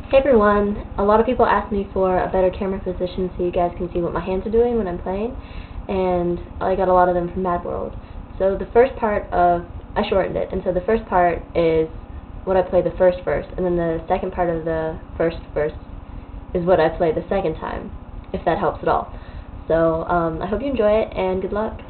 Hey everyone, a lot of people ask me for a better camera position so you guys can see what my hands are doing when I'm playing, and I got a lot of them from Mad World. So the first part of, I shortened it, and so the first part is what I play the first verse, and then the second part of the first verse is what I play the second time, if that helps at all. So I hope you enjoy it, and good luck.